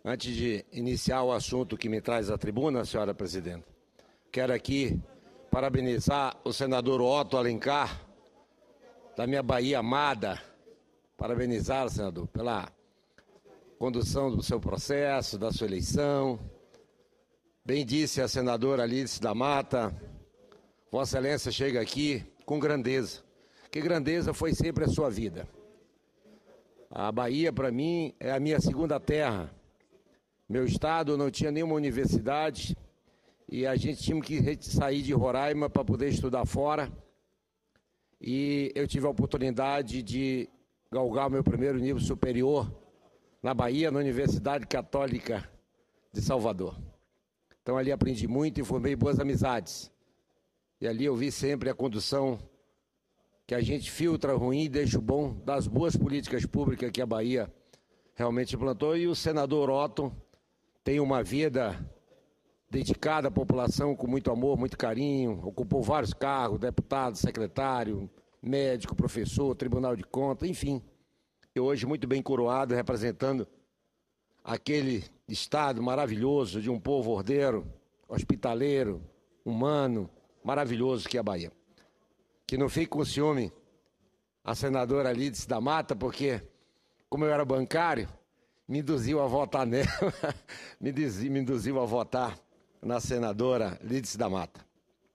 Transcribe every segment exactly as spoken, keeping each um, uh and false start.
Antes de iniciar o assunto que me traz à tribuna, senhora presidenta, quero aqui parabenizar o senador Otto Alencar, da minha Bahia amada. Parabenizar, senador, pela condução do seu processo, da sua eleição. Bem disse a senadora Lídice da Mata, Vossa Excelência chega aqui com grandeza. Que grandeza foi sempre a sua vida. A Bahia, para mim, é a minha segunda terra. Meu estado não tinha nenhuma universidade e a gente tinha que sair de Roraima para poder estudar fora. E eu tive a oportunidade de galgar o meu primeiro nível superior na Bahia, na Universidade Católica de Salvador. Então ali aprendi muito e formei boas amizades. E ali eu vi sempre a condução que a gente filtra ruim e deixa o bom das boas políticas públicas que a Bahia realmente implantou. E o senador Otto tem uma vida dedicada à população com muito amor, muito carinho, ocupou vários cargos, deputado, secretário, médico, professor, Tribunal de Contas, enfim. E hoje muito bem coroado, representando aquele estado maravilhoso de um povo ordeiro, hospitaleiro, humano, maravilhoso que é a Bahia. Que não fique com ciúme a senadora Lídice da Mata, porque, como eu era bancário, me induziu a votar nela, me, induziu, me induziu a votar na senadora Lídice da Mata.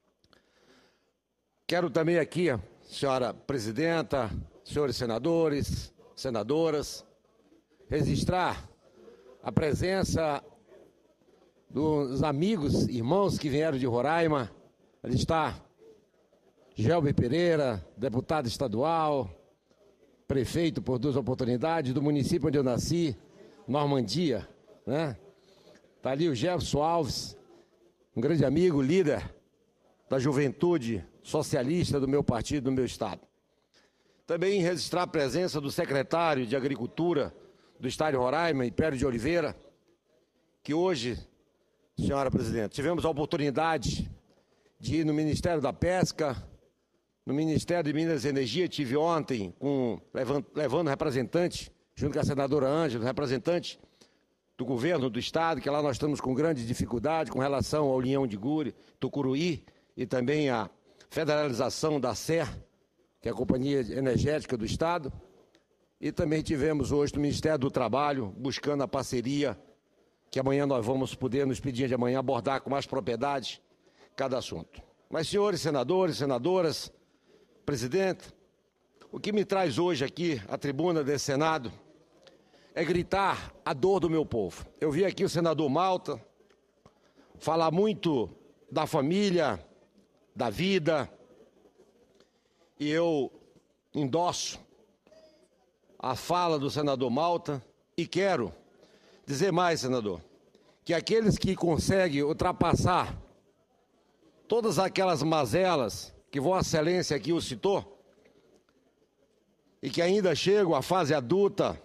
Quero também aqui, senhora presidenta, senhores senadores, senadoras, registrar a presença dos amigos, irmãos que vieram de Roraima. Ali está Gelber Pereira, deputado estadual, prefeito por duas oportunidades, do município onde eu nasci, Normandia, né? Está ali o Jefferson Alves, um grande amigo, líder da juventude socialista do meu partido, do meu estado. Também registrar a presença do secretário de Agricultura do estado de Roraima, Império de Oliveira, que hoje, senhora presidente, tivemos a oportunidade de ir no Ministério da Pesca, no Ministério de Minas e Energia. Tive ontem com, levando, levando representante, junto com a senadora Ângela, representante do governo do estado, que lá nós estamos com grande dificuldade com relação ao Linhão de Guri, Tucuruí, e também a federalização da S E R, que é a Companhia Energética do Estado. E também tivemos hoje no Ministério do Trabalho, buscando a parceria, que amanhã nós vamos poder, no expediente de amanhã, abordar com mais propriedade cada assunto. Mas, senhores senadores, senadoras, presidente, o que me traz hoje aqui à tribuna desse Senado é gritar a dor do meu povo. Eu vi aqui o senador Malta falar muito da família, da vida, e eu endosso a fala do senador Malta e quero dizer mais, senador, que aqueles que conseguem ultrapassar todas aquelas mazelas que Vossa Excelência aqui o citou e que ainda chegam à fase adulta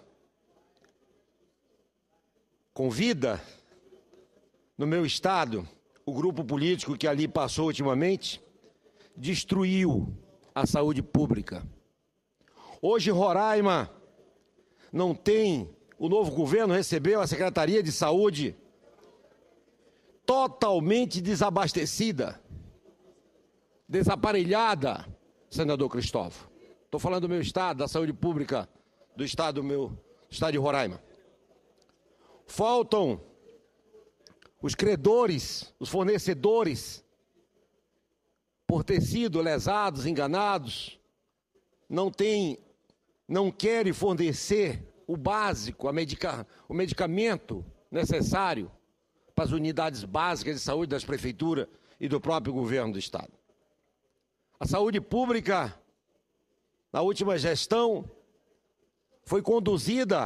com vida no meu estado, o grupo político que ali passou ultimamente destruiu a saúde pública. Hoje Roraima não tem, o novo governo recebeu a Secretaria de Saúde totalmente desabastecida, desaparelhada, senador Cristóvão. Estou falando do meu estado, da saúde pública do estado, do meu estado de Roraima. Faltam os credores, os fornecedores, por ter sido lesados, enganados, não tem, não querem fornecer o básico, a medica, o medicamento necessário para as unidades básicas de saúde das prefeituras e do próprio governo do estado. A saúde pública, na última gestão, foi conduzida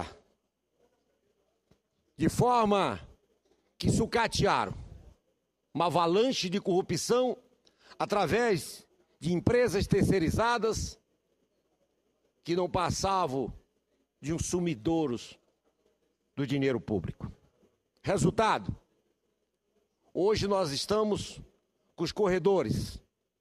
de forma que sucatearam uma avalanche de corrupção através de empresas terceirizadas que não passavam de uns sumidouros do dinheiro público. Resultado, hoje nós estamos com os corredores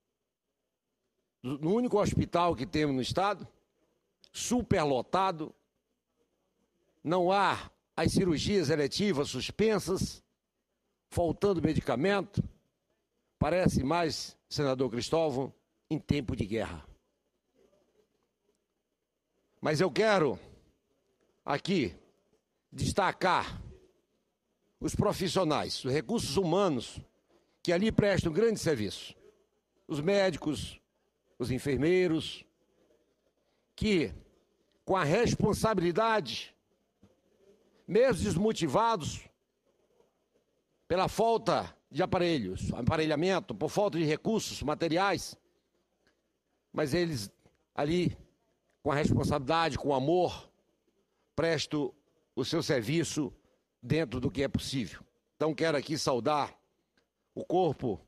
no único hospital que temos no estado, superlotado, não há as cirurgias eletivas suspensas, faltando medicamento. Parece mais, senador Cristóvão, em tempo de guerra. Mas eu quero aqui destacar os profissionais, os recursos humanos que ali prestam grande serviço. Os médicos, os enfermeiros, que com a responsabilidade, mesmo desmotivados pela falta de aparelhos, aparelhamento, por falta de recursos materiais, mas eles ali, com a responsabilidade, com o amor, prestam o seu serviço dentro do que é possível. Então, quero aqui saudar o corpo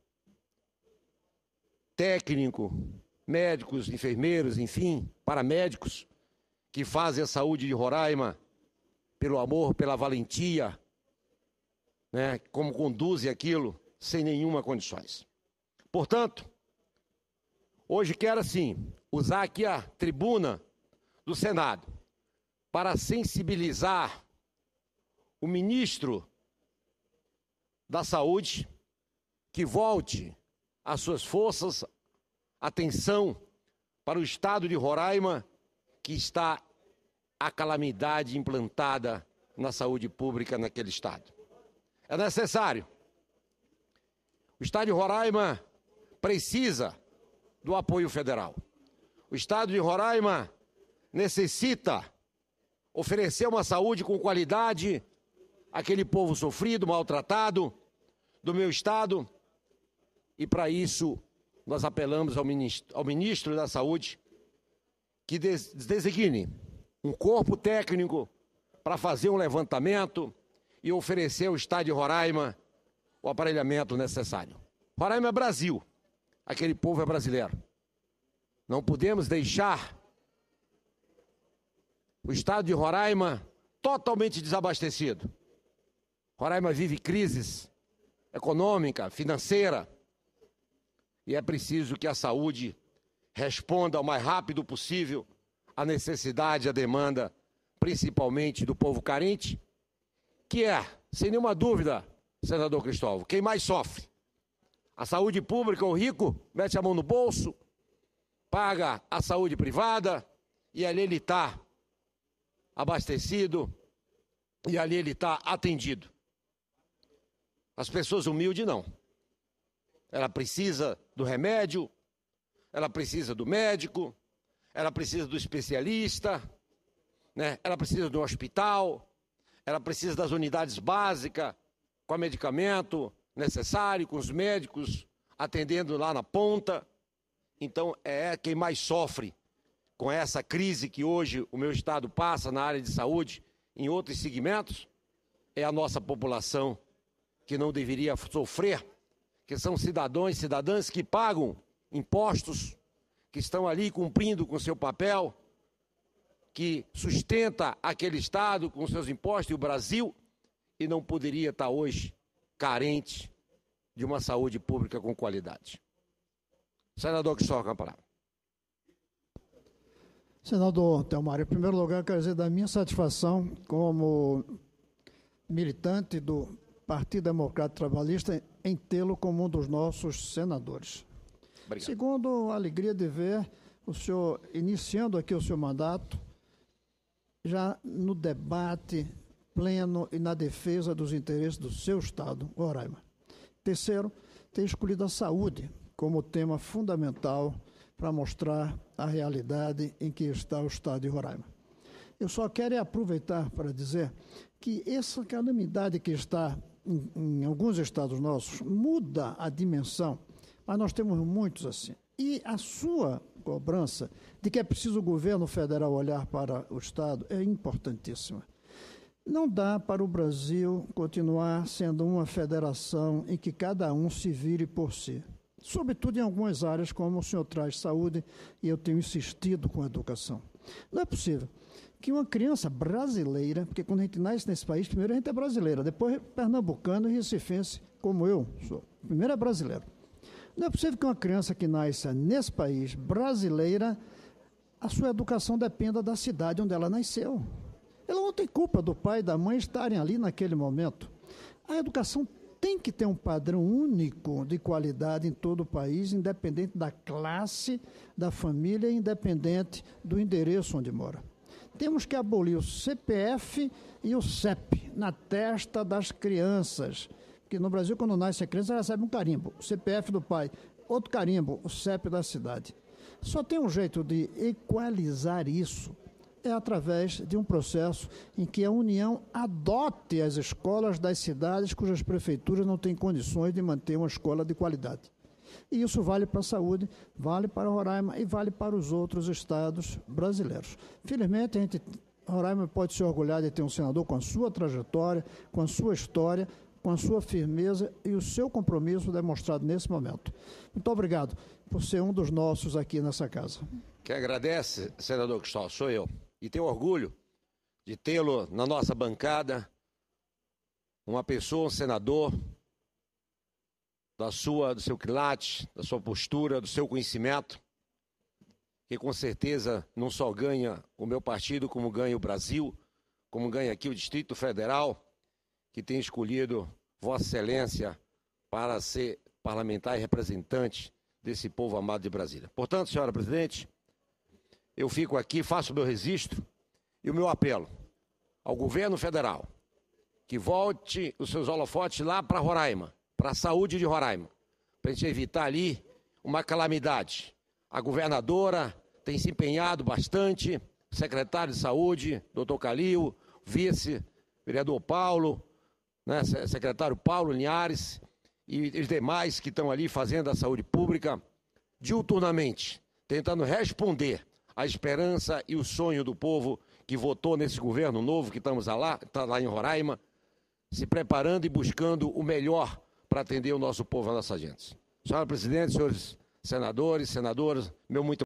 técnico, médicos, enfermeiros, enfim, paramédicos, que fazem a saúde de Roraima pelo amor, pela valentia, né, como conduzem aquilo sem nenhuma condições. Portanto, hoje quero, assim, usar aqui a tribuna do Senado para sensibilizar o ministro da Saúde que volte as suas forças, atenção para o estado de Roraima, que está a calamidade implantada na saúde pública naquele estado. É necessário. O estado de Roraima precisa do apoio federal. O estado de Roraima necessita oferecer uma saúde com qualidade àquele povo sofrido, maltratado do meu estado. E para isso nós apelamos ao ministro, ao ministro da Saúde que des designe um corpo técnico para fazer um levantamento e oferecer ao estado de Roraima o aparelhamento necessário. Roraima é Brasil, aquele povo é brasileiro. Não podemos deixar o estado de Roraima totalmente desabastecido. Roraima vive crises econômica, financeira, e é preciso que a saúde responda o mais rápido possível à necessidade, à demanda, principalmente do povo carente, que é, sem nenhuma dúvida, senador Cristóvão, quem mais sofre. A saúde pública, o rico mete a mão no bolso, paga a saúde privada, e ali ele está abastecido, e ali ele está atendido. As pessoas humildes não. Ela precisa do remédio, ela precisa do médico, ela precisa do especialista, né? Ela precisa do hospital, ela precisa das unidades básicas, com o medicamento necessário, com os médicos atendendo lá na ponta. Então, é quem mais sofre com essa crise que hoje o meu estado passa na área de saúde, em outros segmentos, é a nossa população que não deveria sofrer, que são cidadãos e cidadãs que pagam impostos, que estão ali cumprindo com seu papel, que sustenta aquele estado com seus impostos e o Brasil, e não poderia estar hoje carente de uma saúde pública com qualidade. Senador Cristóvão Campararo. Senador Telmário, em primeiro lugar, quero dizer da minha satisfação como militante do Partido Democrático Trabalhista em tê-lo como um dos nossos senadores. Obrigado. Segundo, a alegria de ver o senhor iniciando aqui o seu mandato, já no debate pleno e na defesa dos interesses do seu estado, Roraima. Terceiro, ter escolhido a saúde como tema fundamental para mostrar a realidade em que está o estado de Roraima. Eu só quero aproveitar para dizer que essa calamidade que está em, em alguns estados nossos muda a dimensão, mas nós temos muitos assim. E a sua cobrança de que é preciso o governo federal olhar para o estado é importantíssima. Não dá para o Brasil continuar sendo uma federação em que cada um se vire por si, sobretudo em algumas áreas, como o senhor traz saúde, e eu tenho insistido com a educação. Não é possível que uma criança brasileira, porque quando a gente nasce nesse país, primeiro a gente é brasileira, depois pernambucano e recifense, como eu sou. Primeiro é brasileiro. Não é possível que uma criança que nasça nesse país, brasileira, a sua educação dependa da cidade onde ela nasceu. Ela não tem culpa do pai e da mãe estarem ali naquele momento. A educação tem que ter um padrão único de qualidade em todo o país, independente da classe, da família, independente do endereço onde mora. Temos que abolir o C P F e o C E P na testa das crianças, que no Brasil, quando nasce a criança, ela recebe um carimbo, o C P F do pai, outro carimbo, o C E P da cidade. Só tem um jeito de equalizar isso, é através de um processo em que a União adote as escolas das cidades cujas prefeituras não têm condições de manter uma escola de qualidade. E isso vale para a saúde, vale para Roraima e vale para os outros estados brasileiros. Felizmente, a gente, Roraima pode se orgulhar de ter um senador com a sua trajetória, com a sua história, com a sua firmeza e o seu compromisso demonstrado nesse momento. Muito obrigado por ser um dos nossos aqui nessa casa. Quem agradece, senador Cristóvão, sou eu. E tenho orgulho de tê-lo na nossa bancada, uma pessoa, um senador, da sua, do seu quilate, da sua postura, do seu conhecimento, que com certeza não só ganha o meu partido, como ganha o Brasil, como ganha aqui o Distrito Federal, que tem escolhido Vossa Excelência para ser parlamentar e representante desse povo amado de Brasília. Portanto, senhora presidente, eu fico aqui, faço o meu registro e o meu apelo ao governo federal que volte os seus holofotes lá para Roraima, para a saúde de Roraima, para a gente evitar ali uma calamidade. A governadora tem se empenhado bastante, o secretário de saúde, doutor Calil, vice, vereador Paulo, né, secretário Paulo Linhares e os demais que estão ali fazendo a saúde pública diuturnamente, tentando responder à esperança e o sonho do povo que votou nesse governo novo que estamos lá, está lá em Roraima, se preparando e buscando o melhor para atender o nosso povo, a nossa gente. Senhora presidente, senhores senadores, senadoras, meu muito